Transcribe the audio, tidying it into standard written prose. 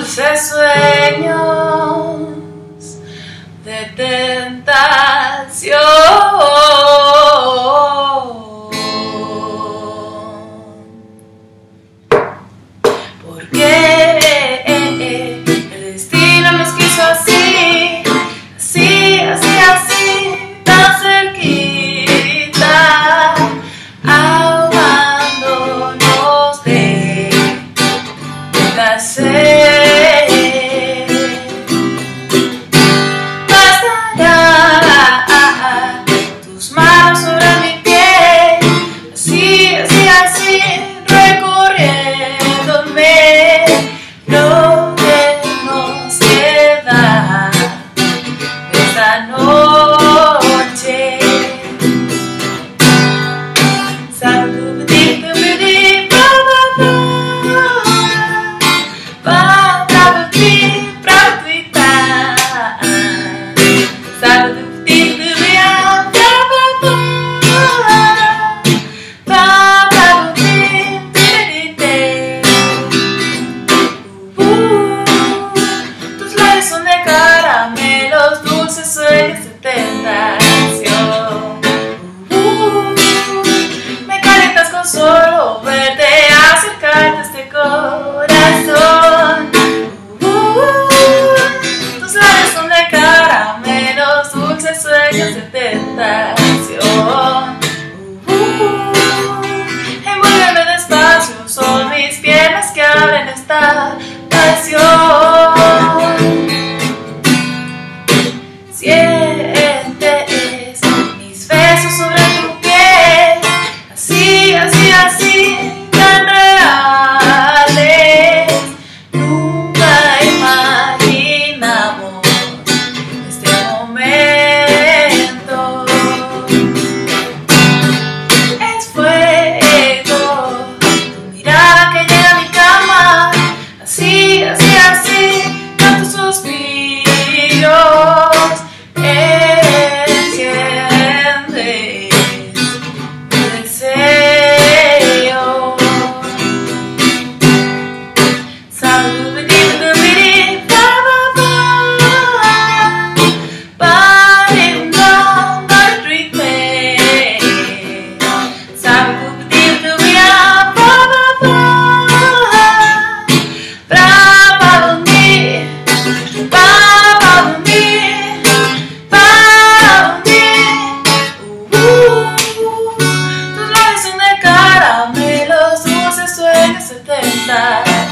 dulces sueños de tentación. Porque el destino nos quiso así, así, así, así, tan cerquita, ahogándonos de placer. Bastará tus manos sobre mi piel, así, así, así, recorriéndome lo que nos queda esta noche. Tus labios son de caramelos, dulces sueños de tentación. Me calientas con solo verte, acercarte a este corazón. Tus labios son de caramelos, dulces sueños de tentación. Envuélveme despacio, son mis piernas que abren esta pasión. Sientes mis besos sobre tu piel, así, así, así, tan reales. Nunca imaginamos este momento. Es fuego, tu mirada que llega a mi cama, así, así, así, tantos suspiros. Enciendes mi deseo. Salud, tus labios son de caramelos, dulces sueños de tentación.